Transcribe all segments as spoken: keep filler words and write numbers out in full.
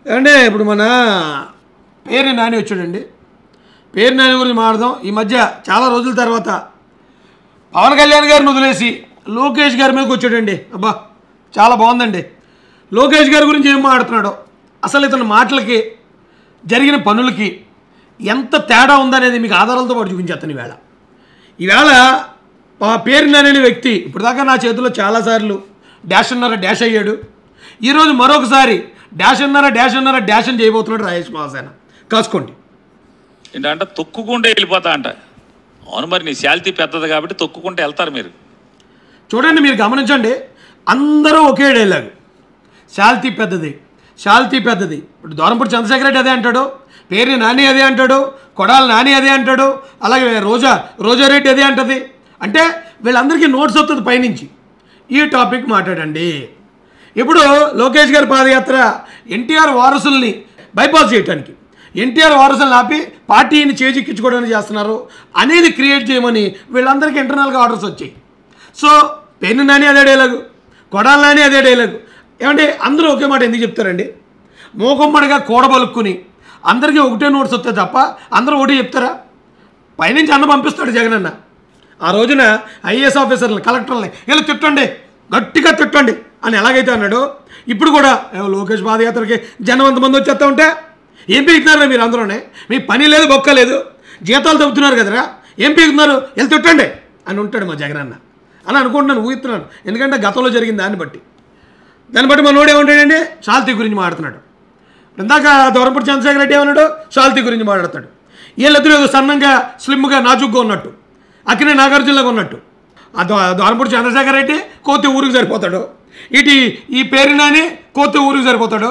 అంటే ఇప్పుడు మన పేరు నాని వచ్చాడండి. పేరు నాని గురించి మాట్లాడదాం. ఈ మధ్య చాలా రోజుల తర్వాత పవన్ కళ్యాణ్ గారిని వదిలేసి లోకేష్ గారి మీదకి వచ్చాడండి. అబ్బా చాలా బాగుందండి. లోకేష్ గారి గురించి ఏం మాట్లాడుతున్నాడో, అసలు ఇతని మాటలకి జరిగిన పనులకి ఎంత తేడా ఉందనేది మీకు ఆధారాలతో పాటు చూపించేస్తాను. ఈవేళ ఈవేళ పేరు నాని అనే వ్యక్తి ఇప్పటిదాకా నా చేతిలో చాలాసార్లు డాష్ అన్నారా డాష్ అయ్యాడు. ఈరోజు మరొకసారి డాష్ అన్నారా డాష్ అన్నారా డాష్ అని చేయబోతున్నాడు రాజేష్ మహాసేన. కాసుకోండి. ఏంటంటే తొక్కుకుంటే వెళ్ళిపోతా అంట. అవును, మరి నీ శాలిటీ పెద్దది కాబట్టి తొక్కుకుంటే వెళ్తారు మీరు. చూడండి, మీరు గమనించండి, అందరూ ఒకే డైలాగ్, శాలిటీ పెద్దది శాలిటీ పెద్దది. ఇప్పుడు దూరంపూడి చంద్రశేఖర్ రెడ్డి అదే అంటాడు, పేరు నాని అదే అంటాడు, కొడాల నాని అదే అంటాడు, అలాగే రోజా రోజారెడ్డి అదే అంటుంది. అంటే వీళ్ళందరికీ నోట్స్ వస్తుంది పైనుంచి. ఈ టాపిక్ మాట్లాడండి. ఇప్పుడు లోకేష్ గారి పాదయాత్ర ఎన్టీఆర్ వారసుల్ని బైపాస్ చేయడానికి, ఎన్టీఆర్ వారసులను ఆపి పార్టీని చేజిక్కించుకోవడానికి చేస్తున్నారు అనేది క్రియేట్ చేయమని వీళ్ళందరికీ ఇంటర్నల్గా ఆర్డర్స్ వచ్చాయి. సో పేరు నాని అదే డైలాగు, కొడాల నాని అదే డైలాగు. ఏమంటే అందరూ ఒకే మాట ఎందుకు చెప్తారండి? మోకమ్మడిగా కూడబలుక్కుని అందరికీ ఒకటే నోట్స్ వస్తాయి తప్ప అందరూ ఒకటే చెప్తారా? పైనుంచి అన్న పంపిస్తాడు జగనన్న. ఆ రోజున ఐఏఎస్ ఆఫీసర్లు కలెక్టర్లని ఇలా తిట్టండి, గట్టిగా తిట్టండి అని ఎలాగైతే అన్నాడో, ఇప్పుడు కూడా లోకేష్ పాదయాత్రకి జనం అంతమంది వచ్చేస్తూ ఉంటే ఏం పీకుతున్నారా మీరు? అందరూనే మీ పని లేదు, బొక్క లేదు, జీతాలు తగ్గుతున్నారు కదరా, ఏం పీకుతున్నారు, వెళ్ళి తిట్టండి అని ఉంటాడు మా జగనన్న అని అనుకుంటున్నాను, ఊహిస్తున్నాను. ఎందుకంటే గతంలో జరిగింది దాన్ని బట్టి దాన్ని బట్టి మనోడు ఏమంటాడంటే శాలిటీ గురించి మాట్లాడుతున్నాడు. ఇందాక దూరంపూడి చంద్రశేఖర్ రెడ్డి ఏమన్నాడు, శాలిటీ గురించి మాట్లాడతాడు. వీళ్ళిద్దరూ ఏదో సన్నంగా స్లిమ్గా నాజుగ్గా ఉన్నట్టు, అక్కినే నాగార్జునలాగా ఉన్నట్టు. ఆ దూరంపూడి చంద్రశేఖర్ రెడ్డి కోతి ఊరికి సరిపోతాడు, ఇటు ఈ పేరు నాని కోతి ఊరికి సరిపోతాడు.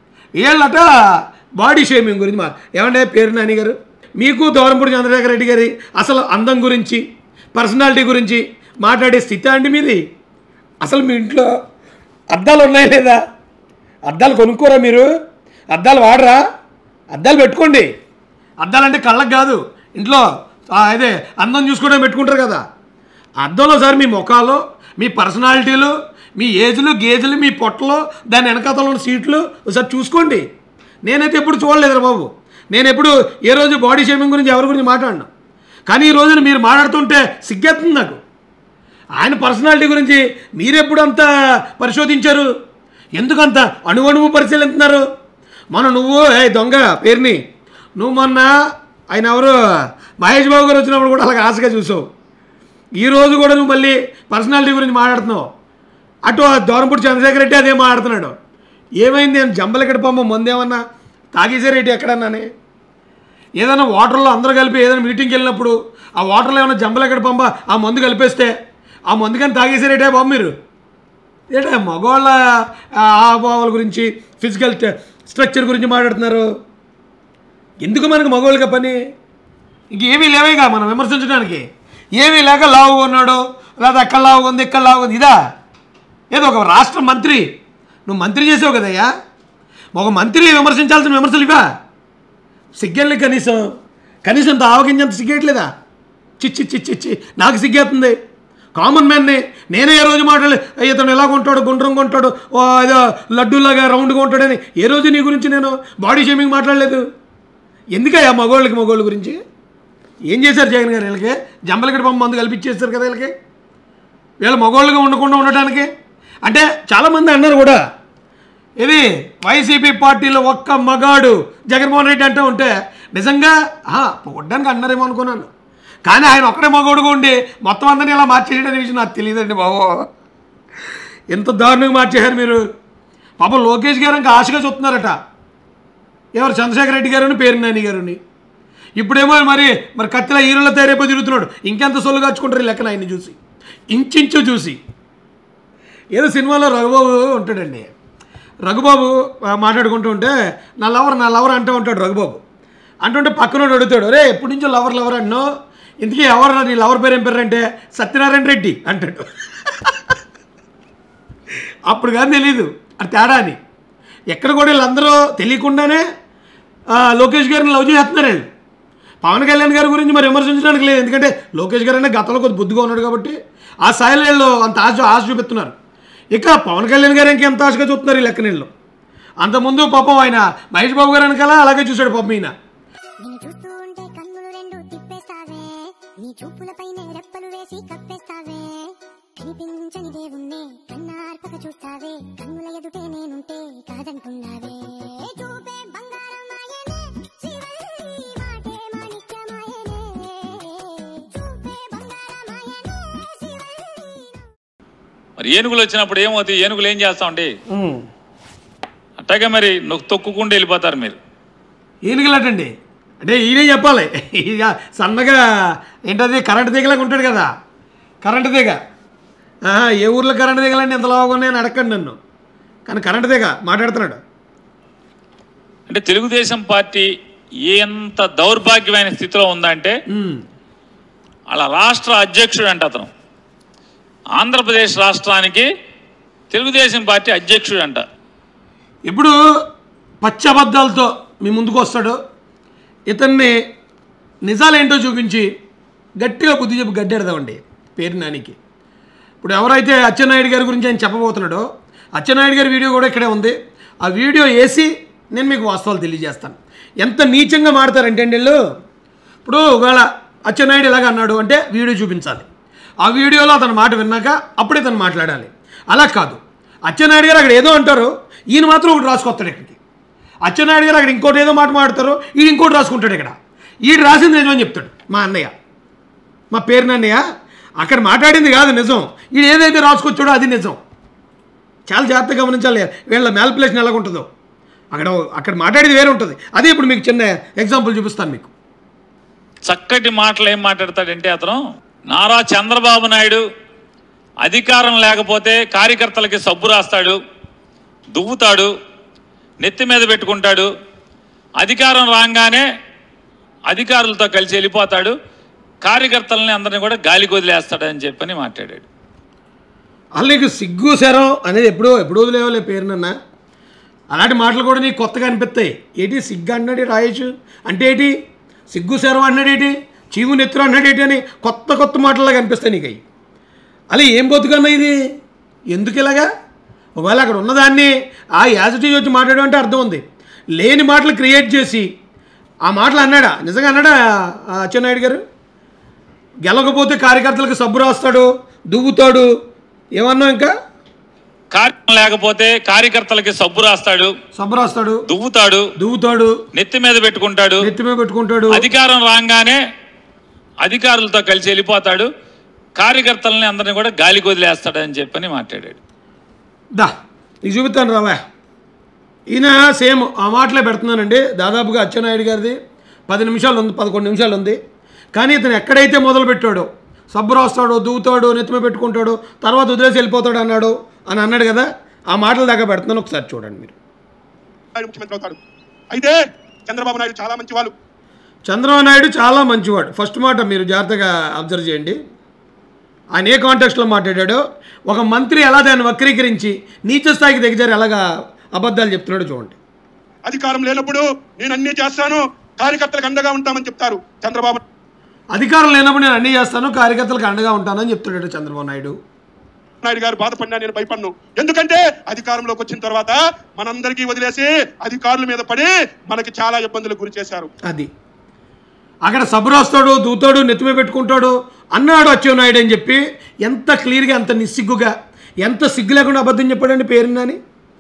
వీళ్ళట బాడీ షేమింగ్ గురించి మా ఏమంటే పేరు నాని గారు, మీకు దూరంపూడి చంద్రశేఖర్ రెడ్డి గారి అసలు అందం గురించి పర్సనాలిటీ గురించి మాట్లాడే స్థితి అండి మీది? అసలు మీ ఇంట్లో అద్దాలు ఉన్నాయా లేదా? అద్దాలు కొనుక్కోరా మీరు? అద్దాలు వాడరా? అద్దాలు పెట్టుకోండి. అద్దాలంటే కళ్ళకు కాదు, ఇంట్లో అదే అందం చూసుకోవడం పెట్టుకుంటారు కదా. అద్దంలో సార్ మీ ముఖాలు, మీ పర్సనాలిటీలు, మీ ఏజ్లు గేజ్లు, మీ పొట్టలు, దాని వెనకాతలో ఉన్న సీట్లు ఒకసారి చూసుకోండి. నేనైతే ఎప్పుడు చూడలేదురా బాబు. నేను ఎప్పుడు ఏ రోజు బాడీ షేమింగ్ గురించి ఎవరి గురించి మాట్లాడినా, కానీ ఈ రోజున మీరు మాట్లాడుతుంటే సిగ్గేస్తుంది నాకు. ఆయన పర్సనాలిటీ గురించి మీరెప్పుడు అంత పరిశోధించారు? ఎందుకంత అణువణువు పరిశీలిస్తున్నారు? మొన్న నువ్వు ఏ దొంగ పేరుని నువ్వు మొన్న ఆయన ఎవరు మహేష్ బాబు గారు వచ్చినప్పుడు కూడా అలాగ ఆశగా చూసావు. ఈరోజు కూడా నువ్వు మళ్ళీ పర్సనాలిటీ గురించి మాట్లాడుతున్నావు. అటు దూరంపూడి చంద్రశేఖర్ రెడ్డి అదే మాట్లాడుతున్నాడు. ఏమైంది? నేను జంబలెక్కడ పంప ముందేమన్నా తాగేసే రెడ్డి ఎక్కడన్నానే? ఏదైనా వాటర్లో అందరూ కలిపి ఏదైనా మీటింగ్కి వెళ్ళినప్పుడు ఆ వాటర్లో ఏమైనా జంబలెక్కడ పంప ఆ మందు కలిపేస్తే ఆ మందు కానీ తాగేసే రెడ్డే బాబు మీరు. ఏంటంటే మగవాళ్ళ ఆభావాల గురించి ఫిజికల్ స్ట్రక్చర్ గురించి మాట్లాడుతున్నారు. ఎందుకు మనకు మగవాళ్ళకి పని? ఇంకేమీ లేవేగా మనం విమర్శించడానికి. ఏమీ లేక లావుగా ఉన్నాడు, లేదా అక్కడ లావుగా ఉంది, ఇక్కడ లావుగా ఉంది, ఇదా? ఏదో ఒక రాష్ట్ర మంత్రి, నువ్వు మంత్రి చేసావు కదయ్యా, ఒక మంత్రి విమర్శించాల్సిన విమర్శలు ఇవా? సిగ్గేళ్ళి కనీసం కనీసం అంత ఆవగించేంత సిగ్గేయట్లేదా? చిచ్చి చిచ్చి చిచ్చి నాకు సిగ్గేస్తుంది. కామన్ మ్యాన్ని నేనే ఏ రోజు మాట్లాడలే, ఇతను ఎలాగ ఉంటాడు, గుండ్రంగా ఉంటాడు, ఏదో లడ్డూలాగా రౌండ్గా ఉంటాడని ఏ రోజు నీ గురించి నేను బాడీ షేమింగ్ మాట్లాడలేదు. ఎందుకయ్యా మగవాళ్ళకి మగవాళ్ళ గురించి ఏం చేశారు జగన్ గారు? వీళ్ళకి జంబలగడ్డ బొమ్మ మందు కల్పించేస్తారు కదా వీళ్ళకి, వీళ్ళు మగవాళ్ళుగా ఉండకుండా ఉండటానికి. అంటే చాలామంది అన్నారు కూడా, ఇది వైసీపీ పార్టీలో ఒక్క మగాడు జగన్మోహన్ రెడ్డి అంటూ ఉంటే నిజంగా పొగడ్డానికి అన్నారేమో అనుకున్నాను. కానీ ఆయన ఒక్కడే మగోడుగా ఉండి మొత్తం అందరినీ ఇలా మార్చేయడం విషయం నాకు తెలియదండి బాబు. ఎంత దారుణంగా మార్చేశారు మీరు. పాపం లోకేష్ గారు ఇంకా ఆశగా చూస్తున్నారట, ఎవరు చంద్రశేఖర్ రెడ్డి గారుని పేరు నాని గారుని. ఇప్పుడేమో మరి మరి కత్తిలా హీరోలో తయారైపోయి తిరుగుతున్నాడు. ఇంకెంత సొల్లు కాచుకుంటారు ఈ లెక్కన ఆయన్ని చూసి, ఇంచించు చూసి. ఏదో సినిమాలో రఘుబాబు ఉంటాడండి, రఘుబాబు మాట్లాడుకుంటూ ఉంటే నా లవర్ నా లవర్ అంటూ ఉంటాడు రఘుబాబు. అంటుంటే పక్కనోడు అడుగుతాడు, రే ఎప్పటి నుంచో లవర్ లవర్ అన్నావు, ఇంతకీ ఎవరు నీ లవర్ పేరు ఏం పేరు అంటే సత్యనారాయణ రెడ్డి అంటాడు. అప్పుడు కానీ తెలీదు అది తేడా అని. ఎక్కడ కూడా వీళ్ళందరూ తెలియకుండానే లోకేష్ గారిని లవ్ చేస్తున్నారు వీళ్ళు. పవన్ కళ్యాణ్ గారి గురించి మరి విమర్శించడానికి లేదు, ఎందుకంటే లోకేష్ గారు అనే గతంలో కొద్ది బుద్ధిగా ఉన్నాడు కాబట్టి ఆ స్థాయిలో వీళ్ళు అంత ఆశ ఆశ చూపిస్తున్నారు. ఇక పవన్ కళ్యాణ్ గారు ఇంకెంత ఆశగా చూస్తున్నారు ఈ లెక్క నీళ్ళు. అంతకుముందు పాపం ఆయన మహేష్ బాబు గారు వెనకాల అలాగే చూశాడు పాపం ఈయన. మరి ఏనుగులు వచ్చినప్పుడు ఏమవుతాయి? ఏనుగులు ఏం చేస్తామండి? అట్టాగే మరి నువ్వు తొక్కుకుండా వెళ్ళిపోతారు మీరు. ఏనుగులు అటండి అంటే ఈయనే చెప్పాలి. ఇక సన్నగా ఏంటది కరెంటు తీగలాగా ఉంటాడు కదా, కరెంటు తీగ. ఏ ఊర్లో కరెంటు తీగలండి ఎంత లావుగా నేను అడగండి నన్ను, కానీ కరెంటు తీగ మాట్లాడుతున్నాడు. అంటే తెలుగుదేశం పార్టీ ఎంత దౌర్భాగ్యమైన స్థితిలో ఉందంటే అలా రాష్ట్ర అధ్యక్షుడు అంట అతను, ఆంధ్రప్రదేశ్ రాష్ట్రానికి తెలుగుదేశం పార్టీ అధ్యక్షుడు అంట. ఇప్పుడు పచ్చబద్దాలతో మీ ముందుకు వస్తాడు, ఇతన్ని నిజాలేంటో చూపించి గట్టిగా బుద్ధి చెప్పి గడ్డెడదామండి పేరు నానికి. ఇప్పుడు ఎవరైతే అచ్చెన్నాయుడు గారి గురించి ఆయన చెప్పబోతున్నాడో, అచ్చెన్నాయుడు గారి వీడియో కూడా ఇక్కడే ఉంది. ఆ వీడియో వేసి నేను మీకు వాస్తవాలు తెలియజేస్తాను. ఎంత నీచంగా మాడతారంటే అండి వీళ్ళు. ఇప్పుడు ఒకవేళ అచ్చెన్నాయుడు ఇలాగ అన్నాడు అంటే వీడియో చూపించాలి, ఆ వీడియోలో అతను మాట విన్నాక అప్పుడే తను మాట్లాడాలి. అలా కాదు, అచ్చెన్నాయుడు గారు అక్కడ ఏదో అంటారు, ఈయన మాత్రం ఒకటి రాసుకొస్తాడు ఇక్కడికి. అచ్చెన్నాయుడు గారు అక్కడ ఇంకోటి ఏదో మాట మాడతారు, ఈయన ఇంకోటి రాసుకుంటాడు. ఇక్కడ ఈడు రాసింది నిజమని చెప్తాడు మా అన్నయ్య, మా పేరున అన్నయ్య. అక్కడ మాట్లాడింది కాదు నిజం, ఈడు ఏదైతే రాసుకొచ్చాడో అది నిజం. చాలా జాగ్రత్తగా గమనించాలి వీళ్ళ మ్యానిపులేషన్ ఎలాగ ఉంటుందో. అక్కడ అక్కడ మాట్లాడేది వేరే ఉంటుంది. అదే ఇప్పుడు మీకు చిన్న ఎగ్జాంపుల్ చూపిస్తాను మీకు. చక్కటి మాటలు ఏం మాట్లాడతాడంటే అతను, నారా చంద్రబాబు నాయుడు అధికారం లేకపోతే కార్యకర్తలకి సబ్బు రాస్తాడు, దువ్వుతాడు, నెత్తి మీద పెట్టుకుంటాడు, అధికారం రాగానే అధికారులతో కలిసి వెళ్ళిపోతాడు, కార్యకర్తలని అందరినీ కూడా గాలికి వదిలేస్తాడని చెప్పని మాట్లాడాడు. అసలు నీకు సిగ్గు శరం అనేది ఎప్పుడో ఎప్పుడు వదిలేవాలే పేరునన్నా. అలాంటి మాటలు కూడా నీకు కొత్తగా అనిపిస్తాయి. ఏంటి సిగ్గు అన్నాడు రాయేష్ అంటే ఏంటి, సిగ్గు శరం అన్నాడేటి, చీము నెత్తురు అన్నాడేటి అని కొత్త కొత్త మాటలాగా అనిపిస్తాయి నీకు. అవి అలా ఏం బతుకన్నా ఇది, ఎందుకు ఇలాగా? ఒకవేళ అక్కడ ఉన్నదాన్ని ఆ యాజిటీ వచ్చి మాట్లాడడం అంటే అర్థం ఉంది. లేని మాటలు క్రియేట్ చేసి ఆ మాటలు అన్నాడా, నిజంగా అన్నాడా అచ్చెన్నాయుడు గారు? గెలవకపోతే కార్యకర్తలకు సబ్బు రాస్తాడు, దువ్వుతాడు, ఏమన్నా ఇంకా కార్యం లేకపోతే కార్యకర్తలకి సబ్బు రాస్తాడు, సబ్బు రాస్తాడు, దువ్వుతాడు, దువ్వుతాడు, నెత్తి మీద పెట్టుకుంటాడు, నెత్తి మీద పెట్టుకుంటాడు, అధికారం రాగానే అధికారులతో కలిసి వెళ్ళిపోతాడు, కార్యకర్తలని అందరినీ కూడా గాలికి వదిలేస్తాడని చెప్పని మాట్లాడాడు. దా నీకు చూపిస్తాను రావా. ఈయన సేమ్ ఆ మాటలే పెడుతున్నానండి. దాదాపుగా అచ్చెన్నాయుడు గారిది పది నిమిషాలు ఉంది, పదకొండు నిమిషాలు ఉంది. కానీ ఇతను ఎక్కడైతే మొదలు పెట్టాడో, సబ్బు రాస్తాడు, దువ్వుతాడు, నెత్తిమే పెట్టుకుంటాడు, తర్వాత వదిలేసి వెళ్ళిపోతాడు అన్నాడు అని అన్నాడు కదా, ఆ మాటల దాకా పెడుతున్నాను, ఒకసారి చూడండి మీరు. ముఖ్యమంత్రి అవుతాడు. అయితే చంద్రబాబు నాయుడు చాలా మంచివాళ్ళు. చంద్రబాబు నాయుడు చాలా మంచివాడు. ఫస్ట్ మాట మీరు జాగ్రత్తగా అబ్జర్వ్ చేయండి. ఆయన ఏ కాంటెక్స్ట్లో మాట్లాడాడో, ఒక మంత్రి ఎలా దాన్ని వక్రీకరించి నీచ స్థాయికి దిగజారి ఎలాగా అబద్ధాలు చెప్తున్నాడు చూడండి. అధికారం లేనప్పుడు నేను అన్నీ చేస్తాను, కార్యకర్తలకు అండగా ఉంటామని చెప్తారు చంద్రబాబు. అధికారం లేనప్పుడు నేను అన్నీ చేస్తాను, కార్యకర్తలకు అండగా ఉంటానని చెప్తున్నాడు చంద్రబాబు నాయుడు. నాయుడు గారు బాధపడినా నేను భయపడను. ఎందుకంటే అధికారంలోకి వచ్చిన తర్వాత మనందరికీ వదిలేసి అధికారుల మీద పడి మనకి చాలా ఇబ్బందులకు గురి చేశారు. అది అక్కడ సబ్బు రాస్తాడు, దూతాడు, నెత్తిమే పెట్టుకుంటాడు అన్నాడు అచ్చెన్నాయుడు అని చెప్పి ఎంత క్లియర్గా, ఎంత నిస్సిగ్గుగా, ఎంత సిగ్గు లేకుండా అబద్ధం చెప్పాడండి పేరున్నాని.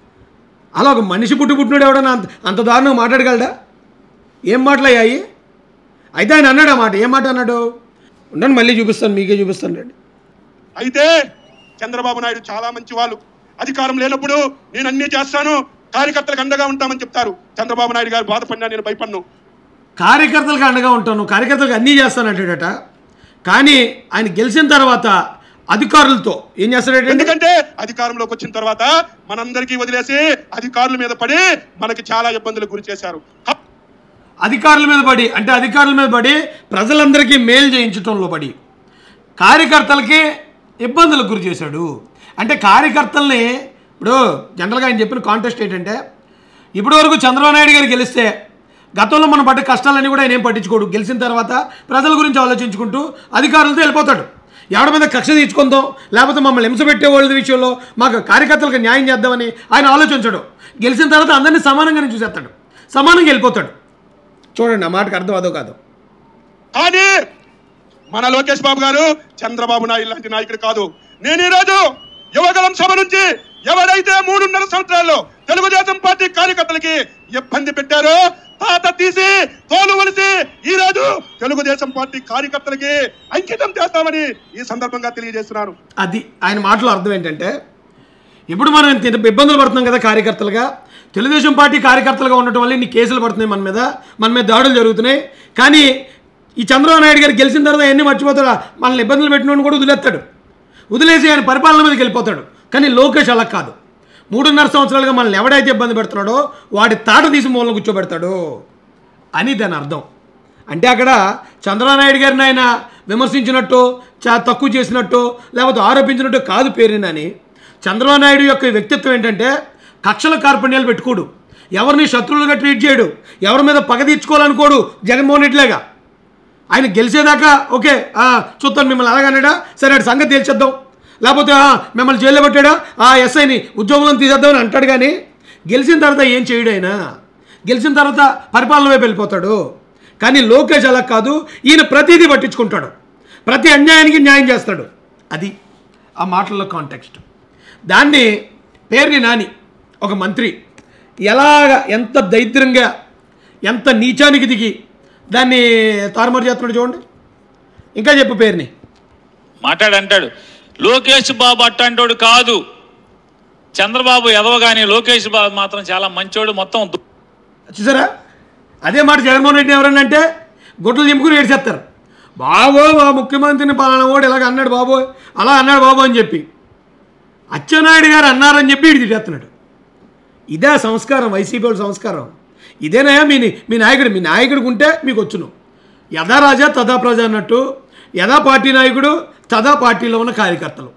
అలా ఒక మనిషి పుట్టి పుట్టినాడు ఎవడన్నా అంత అంత దారుణంగా మాట్లాడగలడా? ఏం మాటలయ్యాయి? అయితే ఆయన అన్నాడు ఆ మాట. ఏం మాట అన్నాడు? ఉండండి మళ్ళీ చూపిస్తాను, మీకే చూపిస్తాను రండి. అయితే చంద్రబాబు నాయుడు చాలా మంచి వాళ్ళు. అధికారం లేనప్పుడు నేను అన్నీ చేస్తాను, కార్యకర్తలకు అండగా ఉంటామని చెప్తారు చంద్రబాబు నాయుడు గారు. బాధపడినా నేను భయపడను. కార్యకర్తలకు అండగా ఉంటాను, కార్యకర్తలకు అన్నీ చేస్తానంటాడట. కానీ ఆయన గెలిచిన తర్వాత అధికారులతో ఏం చేస్తాడంటే, ఎందుకంటే అధికారంలోకి వచ్చిన తర్వాత మనందరికీ వదిలేసి అధికారుల మీద పడి మనకి చాలా ఇబ్బందులకు గురి చేశారు. అధికారుల మీద పడి అంటే అధికారుల మీద పడి ప్రజలందరికీ మేలు చేయించడంలో పడి కార్యకర్తలకి ఇబ్బందులకు గురి చేశాడు. అంటే కార్యకర్తల్ని ఇప్పుడు జనరల్గా ఆయన చెప్పిన కాంటెస్ట్ ఏంటంటే, ఇప్పటి వరకు చంద్రబాబు నాయుడు గారు గెలిస్తే గతంలో మనం పడ్డ కష్టాలన్నీ కూడా ఆయన ఏం పట్టించుకోడు. గెలిచిన తర్వాత ప్రజల గురించి ఆలోచించుకుంటూ అధికారులతో వెళ్ళిపోతాడు. ఎవరి మీద కక్ష తీర్చుకుందాం, లేకపోతే మమ్మల్ని హింస పెట్టే వాళ్ళ విషయంలో మాకు కార్యకర్తలకు న్యాయం చేద్దామని ఆయన ఆలోచించడు. గెలిచిన తర్వాత అందరినీ సమానంగానే చూసేస్తాడు, సమానంగా వెళ్ళిపోతాడు. చూడండి ఆ మాటకు అర్థం అదో కాదు. కానీ మన లోకేష్ బాబు గారు చంద్రబాబు నాయుడు లాంటి నాయకుడు కాదు. నేను ఈరోజు యువగలం సభ నుంచి ఎవరైతే మూడున్నర సంవత్సరాల్లో తెలుగుదేశం పార్టీ కార్యకర్తలకి ఇబ్బంది పెట్టారో తాత తీసి తోలు వలిసి ఈ రోజు తెలుగుదేశం పార్టీ కార్యకర్తలకి అంకితం చేస్తామని ఈ సందర్భంగా తెలియజేస్తున్నాను. అది ఆయన మాటలో అర్థం ఏంటంటే, ఇప్పుడు మనం ఇంత ఇబ్బందులు పడుతున్నాం కదా కార్యకర్తలుగా, తెలుగుదేశం పార్టీ కార్యకర్తలుగా ఉండటం వల్ల ఇన్ని కేసులు పడుతున్నాయి, మన మీద మన మీద దాడులు జరుగుతున్నాయి. కానీ ఈ చంద్రబాబు నాయుడు గారు గెలిచిన తర్వాత ఎన్ని మర్చిపోతాడు, మనల్ని ఇబ్బందులు పెట్టినోడిని కూడా వదిలేస్తాడు, వదిలేసి ఆయన పరిపాలన మీదకి వెళ్ళిపోతాడు. కానీ లోకేష్ అలా కాదు. మూడున్నర సంవత్సరాలుగా మనల్ని ఎవడైతే ఇబ్బంది పెడుతున్నాడో వాడి తాట తీసి మూలను కూర్చోబెడతాడు అని దాని అర్థం. అంటే అక్కడ చంద్రబాబు నాయుడు గారిని ఆయన విమర్శించినట్టు, చా తక్కువ చేసినట్టు, లేకపోతే ఆరోపించినట్టు కాదు పేరునని. చంద్రబాబు నాయుడు యొక్క వ్యక్తిత్వం ఏంటంటే కక్షల కార్పణ్యాలు పెట్టుకోడు, ఎవరిని శత్రువులుగా ట్రీట్ చేయడు, ఎవరి మీద పగ తీర్చుకోవాలనుకోడు. జగన్మోహన్ రెడ్డిలాగా ఆయన గెలిచేదాకా ఓకే చూస్తాను మిమ్మల్ని అలాగన్నాడా, సరే అటు సంగతి తేల్చేద్దాం, లేకపోతే మిమ్మల్ని జైల్లో పెట్టాడా, ఆ ఎస్ఐని ఉద్యోగులను తీసేద్దామని అంటాడు. కానీ గెలిచిన తర్వాత ఏం చేయడు ఆయన, గెలిచిన తర్వాత పరిపాలన వైపు వెళ్ళిపోతాడు. కానీ లోకేష్ అలా కాదు, ఈయన ప్రతిదీ పట్టించుకుంటాడు, ప్రతి అన్యాయానికి న్యాయం చేస్తాడు. అది ఆ మాటల్లో కాంటెక్స్ట్. దాన్ని పేర్ని నాని ఒక మంత్రి ఎలాగ ఎంత దరిద్రంగా ఎంత నీచానికి దిగి దాన్ని తారుమారు చేస్తున్నాడు చూడండి. ఇంకా చెప్పు పేరుని మాట్లాడంటాడు. లోకేష్ బాబు అట్టంటోడు కాదు, చంద్రబాబు ఎదవగాని లోకేష్ బాబు మాత్రం చాలా మంచోడు. మొత్తం చూసారా, అదే మాట జగన్మోహన్ రెడ్డి ఎవరన్నా అంటే గుడ్లు దింపుకుని ఏడ్చేస్తారు. బాబో మా ముఖ్యమంత్రిని పలానా వాడు ఇలాగ అన్నాడు బాబో, అలా అన్నాడు బాబు అని చెప్పి అచ్చెన్నాయుడు గారు అన్నారని చెప్పి ఇటు తిట్టేస్తున్నాడు. ఇదే సంస్కారం, వైసీపీ వాళ్ళ సంస్కారం ఇదేనయా. మీ మీ నాయకుడు మీ నాయకుడికి ఉంటే మీకు వచ్చును. యథా రాజా తదా ప్రజ అన్నట్టు, యథా పార్టీ నాయకుడు తదా పార్టీలో ఉన్న కార్యకర్తలు.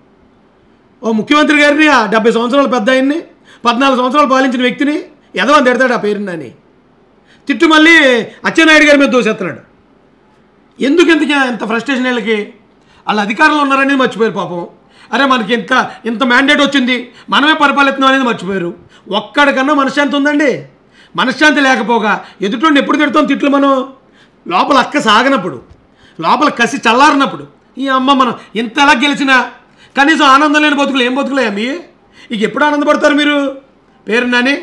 ఓ ముఖ్యమంత్రి గారిని ఆ డెబ్బై సంవత్సరాల పెద్ద ఆయన్ని పద్నాలుగు సంవత్సరాలు పాలించిన వ్యక్తిని ఎదవని తిడతాడు ఆ పేరుని తిట్టు మళ్ళీ అచ్చెన్నాయుడు గారి మీద దోసేస్తున్నాడు. ఎందుకు ఎందుకు ఎంత ఫ్రస్ట్రేషన్ వీళ్ళకి? వాళ్ళు అధికారంలో ఉన్నారనేది మర్చిపోయారు పాపం. అరే మనకి ఇంత ఇంత మ్యాండేట్ వచ్చింది, మనమే పరిపాలిస్తున్నాం అనేది మర్చిపోయారు. ఒక్కడికన్నా మనశ్శాంతి ఉందండి? మనశ్శాంతి లేకపోగా ఎదుటి ఎప్పుడు తిడతాం తిట్లు. మనం లోపల అక్క సాగనప్పుడు, లోపల కసి చల్లారినప్పుడు ఈ అమ్మ మనం ఇంత ఎలా గెలిచినా కనీసం ఆనందం లేని బతుకులు ఏం బతుకులే మీ ఇక ఎప్పుడు ఆనందపడతారు మీరు? పేరు నాని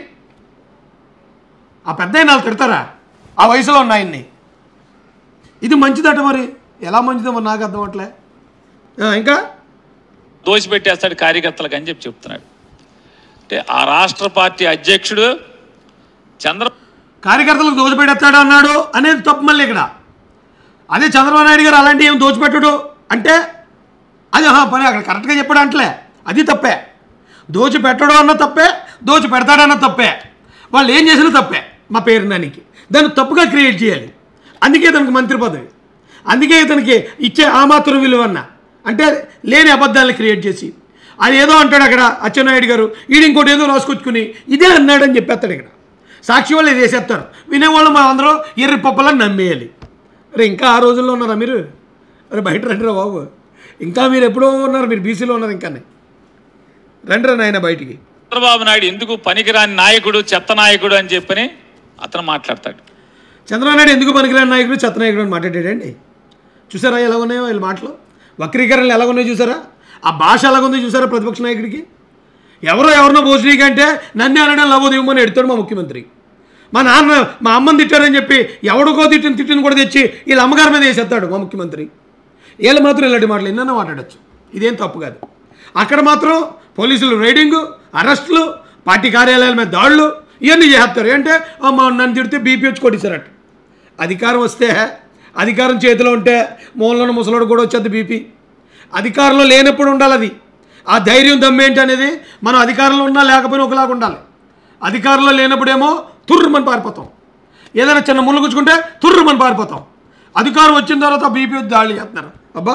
ఆ పెద్ద ఆయన వాళ్ళు తిడతారా ఆ వయసులో ఉన్న ఆయన్ని? ఇది మంచిదట. మరి ఎలా మంచిదో మరి నాకు అర్థం అవట్లే. ఇంకా దోషిపెట్టేస్తాడు కార్యకర్తలకు అని చెప్పి చెప్తున్నాడు. అంటే ఆ రాష్ట్ర పార్టీ అధ్యక్షుడు చంద్ర కార్యకర్తలకు దోచిపెట్టేస్తాడు అన్నాడు అనేది తప్పు. మళ్ళీ ఇక్కడ అదే చంద్రబాబు నాయుడు గారు అలాంటి ఏం దోచిపెట్టడు అంటే అది పని అక్కడ కరెక్ట్గా చెప్పాడు అంటలే, అది తప్పే. దోచి పెట్టడం అన్న తప్పే, దోచి పెడతాడన్న తప్పే. వాళ్ళు ఏం చేసినా తప్పే మా పేరు నానికి. దాన్ని తప్పుగా క్రియేట్ చేయాలి. అందుకే ఇతనికి మంత్రి పదవి, అందుకే ఇతనికి ఇచ్చే ఆ మాత్రం విలువన్న అంటే లేని అబద్ధాలను క్రియేట్ చేసి అది ఏదో అంటాడు అక్కడ అచ్చెన్నాయుడు గారు, ఈడు ఇంకోటి ఏదో రాసుకొచ్చుకుని ఇదే అన్నాడని చెప్పేస్తాడు. ఇక్కడ సాక్షి వాళ్ళు ఇది వేసేస్తారు, వినేవాళ్ళు మా అందరూ ఎర్రి పప్పలని నమ్మేయాలి. అరే ఇంకా ఆ రోజుల్లో ఉన్నారా మీరు? అరే బయట రండిరా బాబు, ఇంకా మీరు ఎప్పుడో ఉన్నారు, మీరు బీసీలో ఉన్నారు. ఇంకా రండిరా నాయన బయటికి. చంద్రబాబు నాయుడు ఎందుకు పనికిరాని నాయకుడు, చెత్త నాయకుడు అని చెప్పని అతను మాట్లాడతాడు. చంద్రబాబు నాయుడు ఎందుకు పనికిరాని నాయకుడు, చెత్త నాయకుడు అని మాట్లాడాడండి. చూసారా ఎలా ఉన్నాయో వీళ్ళ మాటలు, వక్రీకరణలు ఎలా ఉన్నాయో చూసారా, ఆ భాష ఎలాగుందో చూసారా ప్రతిపక్ష నాయకుడికి. ఎవరో ఎవరినో భోజనీకి అంటే నన్ను అనడం లవోదీయమని ఎడతాడు మా ముఖ్యమంత్రి. మా నాన్న మా అమ్మని తిట్టారని చెప్పి ఎవడికో తిట్టిన తిట్టిన కూడా తెచ్చి వీళ్ళ అమ్మగారి మీద వేసేస్తాడు మా ముఖ్యమంత్రి. వీళ్ళు మాత్రం ఇలాంటి మాటలు ఎన్నైనా మాట్లాడచ్చు, ఇదేం తప్పు కాదు. అక్కడ మాత్రం పోలీసులు రైడింగు, అరెస్టులు, పార్టీ కార్యాలయాల మీద దాడులు ఇవన్నీ చేస్తారు. అంటే మా నన్ను తిడితే బీపీ వచ్చి కొట్టేశారట. అధికారం వస్తే, అధికారం చేతిలో ఉంటే మూలలో ముసలోడు కూడా వచ్చేది బీపీ. అధికారంలో లేనప్పుడు ఉండాలి అది. ఆ ధైర్యం దమ్మేంటి అనేది మనం అధికారంలో ఉన్నా లేకపోయినా ఒకలాగా ఉండాలి. అధికారంలో లేనప్పుడేమో తుర్రుమని పారిపోతాం, ఏదైనా చిన్న ముళ్ళు గుచ్చుకుంటే తుర్రుమని పారిపోతాం. అధికారం వచ్చిన తర్వాత బీపీ వచ్చి దాడులు చేస్తున్నారు. అబ్బా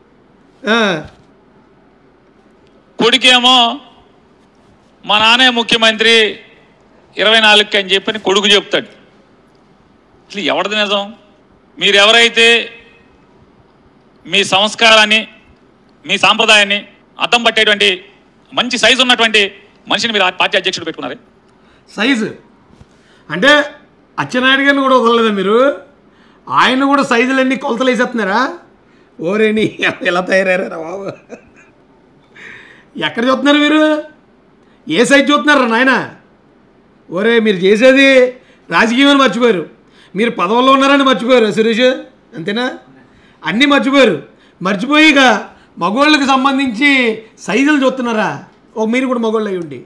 కొడుకేమో మా నాన్నే ముఖ్యమంత్రి ఇరవై నాలుగుకి అని చెప్పని కొడుకు చెప్తాడు. అసలు ఎవరిది నిజం? మీరు ఎవరైతే మీ సంస్కారాన్ని మీ సాంప్రదాయాన్ని అద్దం పట్టేటువంటి మంచి సైజు ఉన్నటువంటి మనిషిని మీరు పార్టీ అధ్యక్షుడు పెట్టుకున్నారు. సైజు అంటే అచ్చెన్నాయుడు గారిని కూడా వదలలేదా మీరు? ఆయన కూడా సైజులన్నీ కొలతలు వేసేస్తున్నారా? ఓరేని ఎలా తయారయ్యారా బాబు? ఎక్కడ చూస్తున్నారు మీరు? ఏ సైజు చూస్తున్నారా నాయన? ఓరే మీరు చేసేది రాజకీయం మర్చిపోయారు, మీరు పదవుల్లో ఉన్నారని మర్చిపోయారు సురేష్, అంతేనా? అన్నీ మర్చిపోయారు. మర్చిపోయి ఇక మగోళ్ళకి సంబంధించి సైజులు చూస్తున్నారా? ఓ మీరు కూడా మగోళ్ళు అయ్యి ఉండి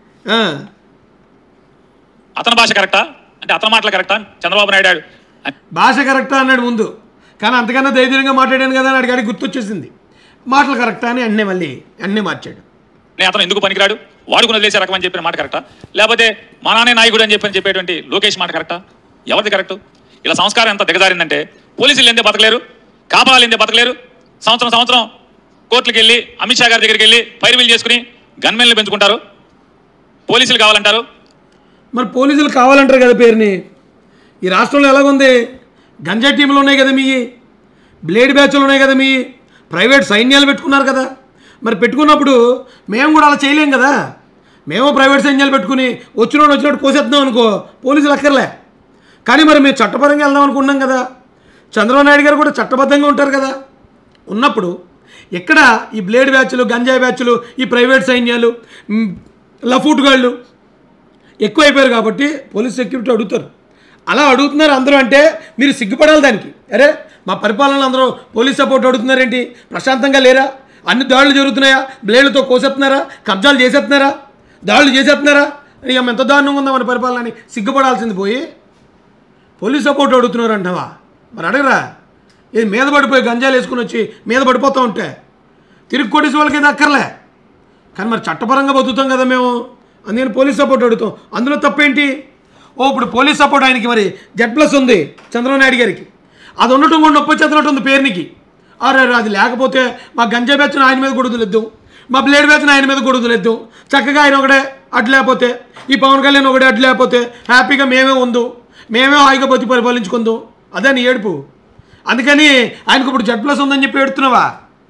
అతని భాష కరెక్టా అంటే అతని మాటలు కరెక్టా? చంద్రబాబు నాయుడు భాష కరెక్టా అన్నాడు ముందు, కానీ అంతకన్నా ధైర్యంగా మాట్లాడాను కదా అని అడిగాడికి గుర్తొచ్చేసింది. మాటలు కరెక్టా అని అన్నీ మళ్ళీ అన్నీ మార్చాడు. నేను అతను ఎందుకు పనికిరాడు, వాడుకుని వదిలేసే రకం అని చెప్పిన మాట కరెక్టా? లేకపోతే మా నాన్నే నాయకుడు అని చెప్పని చెప్పేటువంటి లోకేష్ మాట కరెక్టా? ఎవరిది కరెక్టు? ఇలా సంస్కారం ఎంత దిగజారిందంటే పోలీసులు ఎందే బతకలేరు, కాపలాలు ఎందే బతకలేరు. సంవత్సరం సంవత్సరం కోర్టులకు వెళ్ళి అమిత్ షా గారి దగ్గరికి వెళ్ళి పైరువీలు చేసుకుని గన్మెన్లు పెంచుకుంటారు. పోలీసులు కావాలంటారు. మరి పోలీసులు కావాలంటారు కదా పేరుని. ఈ రాష్ట్రంలో ఎలాగుంది? గంజా టీంలు ఉన్నాయి కదా, మీ బ్లేడ్ బ్యాచ్లు ఉన్నాయి కదా, మీ ప్రైవేట్ సైన్యాలు పెట్టుకున్నారు కదా. మరి పెట్టుకున్నప్పుడు మేము కూడా అలా చేయలేం కదా. మేము ప్రైవేట్ సైన్యాలు పెట్టుకుని వచ్చినోడు వచ్చినట్టు కోసేద్దాం అనుకో, పోలీసులు అక్కర్లే. కానీ మరి మేము చట్టపరంగా వెళ్దాం అనుకున్నాం కదా. చంద్రబాబు నాయుడు గారు కూడా చట్టబద్ధంగా ఉంటారు కదా. ఉన్నప్పుడు ఇక్కడ ఈ బ్లేడ్ బ్యాచ్లు, గంజాయి బ్యాచ్లు, ఈ ప్రైవేట్ సైన్యాలు, లఫూట్గాళ్ళు ఎక్కువైపోయారు కాబట్టి పోలీస్ సెక్యూరిటీ అడుగుతారు. అలా అడుగుతున్నారు అందరూ అంటే మీరు సిగ్గుపడాలి దానికి. అరే మా పరిపాలనలో అందరూ పోలీస్ సపోర్ట్ అడుగుతున్నారేంటి? ప్రశాంతంగా లేరా? అన్ని దాడులు జరుగుతున్నాయా? బ్లేడ్లతో కోసేస్తున్నారా? కబ్జాలు చేసేస్తున్నారా? దాడులు చేసేస్తున్నారా? ఇక ఎంత దారుణంగా ఉందా మన పరిపాలన అని సిగ్గుపడాల్సింది పోయి పోలీస్ సపోర్ట్ అడుగుతున్నారు అంటావా? మరి అడగరా? ఇది మీద పడిపోయి గంజాలు వేసుకుని వచ్చి మీద పడిపోతూ ఉంటే తిరిగి కొట్టేసి వాళ్ళకి ఇది అక్కర్లే. కానీ మరి చట్టపరంగా బతుకుతాం కదా మేము, అందుకని పోలీస్ సపోర్ట్ అడుగుతాం. అందులో తప్పేంటి? ఓ ఇప్పుడు పోలీస్ సపోర్ట్ ఆయనకి మరి జెడ్ ప్లస్ ఉంది చంద్రబాబు నాయుడు గారికి, అది ఉండటం కూడా నొప్పి వచ్చేస్తున్నట్టు ఉంది పేరునికి. అరే అది లేకపోతే మా గంజా బ్యాచ్ను ఆయన మీద కూడా వదిలేద్దాం, మా బ్లేడ్ బ్యాచ్ను ఆయన మీద కూడా వదిలేద్దాం. చక్కగా ఆయన ఒకడే అడ్డు లేకపోతే, ఈ పవన్ కళ్యాణ్ ఒకటే అడ్డు లేకపోతే హ్యాపీగా మేమే ఉందు, మేమే హాయిగా బతి పరిపాలించుకుందాం. అదే నీ ఏడుపు. అందుకని ఆయనకు ఇప్పుడు జెడ్ ప్లస్ ఉందని చెప్పి ఏడుతున్నావా?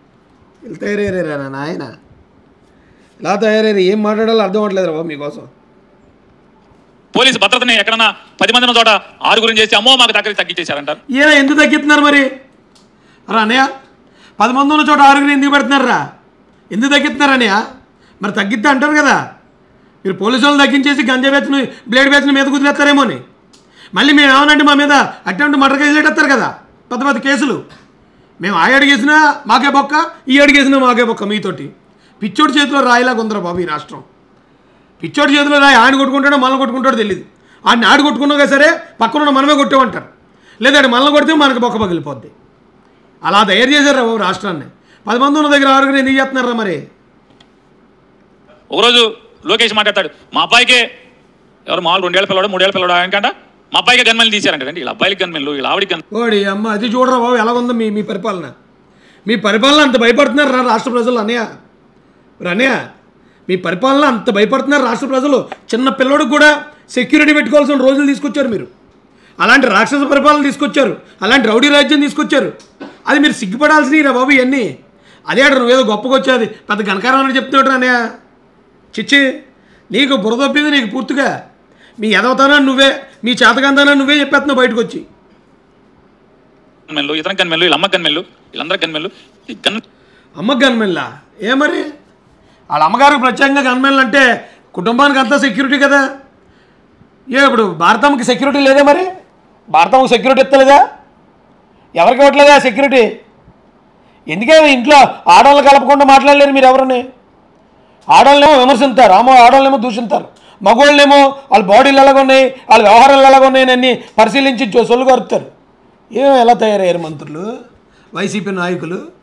ఇలా తయారయ్యారా నాయన, ఇలా తయారయ్యారు. ఏం మాట్లాడాలో అర్థం అవ్వట్లేదు రా మీకోసం. పోలీసు భద్రతని ఎక్కడన్నా పది మంది చోట ఆరుగురిని చేసి అమ్మో మాకు దగ్గర తగ్గించేశారంటారు. ఈయన ఎందుకు తగ్గిస్తున్నారు మరి? రా అన్నయ్య, పది మంది ఉన్న చోట ఆరుగురిని ఎందుకు పెడుతున్నారా? ఎందుకు తగ్గిస్తున్నారు అన్నయ్య? మరి తగ్గిద్దా అంటారు కదా. మీరు పోలీసు వాళ్ళు తగ్గించేసి గంజా బ్యాచ్ని, బ్లేడ్ బ్యాచ్ని మీద కుదిరేస్తారేమో అని. మళ్ళీ మేము ఏమనంటే మా మీద అటెంప్ట్ మర్డర్ కేసులు పెట్టేస్తారు కదా, పెద్ద పెద్ద కేసులు. మేము ఆ అడిగేసినా మాకే బొక్క, ఈ అడిగేసినా మాకే బొక్క. మీతోటి పిచ్చోడి చేతిలో రాయిలాగా ఉందరా బాబు ఈ రాష్ట్రం. పిచ్చోడి చేతిలో రాయి ఆయన కొట్టుకుంటాడో మనల్ని కొట్టుకుంటాడో తెలియదు. ఆయన ఆడు కొట్టుకున్నాగా సరే పక్కన మనమే కొట్టామంటారు, లేదా మనల్ని కొడితే మనకు బొక్క పగిలిపోద్ది. అలా తయారు చేశారు బాబు రాష్ట్రాన్ని. పది మంది ఉన్న దగ్గర ఆరుగురు ఎందుకు చేస్తున్నారా మరి? ఒకరోజు లోకేష్ మాట్లాడతాడు, మా అబ్బాయికే ఎవరు మామూలు రెండేళ్ల పిల్లడు మూడేళ్ల పిల్లడు ఆయనకంట మా అబ్బాయికి గన్మెన్లు తీశారంటే వీళ్ళ అబ్బాయికి గన్మెన్లు వీళ్ళ ఆవిడికి గన్ ఓడి అమ్మ అది చూడరా బాబు ఎలా ఉందో మీ మీ పరిపాలన. మీ పరిపాలన అంత భయపడుతున్నారు రా రాష్ట్ర ప్రజలు అన్నయ్య. అన్నయ్య మీ పరిపాలన అంత భయపడుతున్నారు రాష్ట్ర ప్రజలు. చిన్న పిల్లడికి కూడా సెక్యూరిటీ పెట్టుకోవాల్సిన రోజులు తీసుకొచ్చారు మీరు. అలాంటి రాక్షస పరిపాలన తీసుకొచ్చారు, అలాంటి రౌడీ రాజ్యం తీసుకొచ్చారు. అది మీరు సిగ్గుపడాల్సినవి రా బాబు ఇవన్నీ. అదే అక్కడ నువ్వేదో గొప్పగా వచ్చేది పెద్ద గణకారం అని చెప్తున్నాడు అన్నయ్య. చిచ్చి నీకు బురదొప్పింది నీకు పూర్తిగా. మీ ఎదవతానా నువ్వే, మీ చేతకంతానా నువ్వే చెప్పేస్తున్నావు బయటకు వచ్చి. గన్మెన్లు ఇతర గన్మెన్లు వీళ్ళ అమ్మ గన్మెన్లు వీళ్ళందరూ గన్మెన్లు గన్ అమ్మ గన్మెన్లా? ఏ మరి వాళ్ళ అమ్మగారికి ప్రత్యేకంగా గన్మెన్లు అంటే కుటుంబానికి అంతా సెక్యూరిటీ కదా. ఏ ఇప్పుడు భారతమ్మకి సెక్యూరిటీ లేదా? మరి భారతమ్మకి సెక్యూరిటీ ఇస్తలేదా? ఎవరికి ఇవ్వట్లేదా సెక్యూరిటీ? ఎందుకే ఇంట్లో ఆడవాళ్ళు కలపకుండా మాట్లాడలేరు మీరు ఎవరని? ఆడవాళ్ళేమో విమర్శిస్తారు, అమ్మో ఆడవాళ్ళేమో దూషిస్తారు, మగవాళ్ళేమో వాళ్ళ బాడీలు ఎలాగ ఉన్నాయి, వాళ్ళ వ్యవహారాలు ఎలాగ ఉన్నాయని అన్నీ పరిశీలించి సొల్లు కరుతారు. ఏమో ఎలా తయారయ్యారు మంత్రులు, వైసీపీ నాయకులు.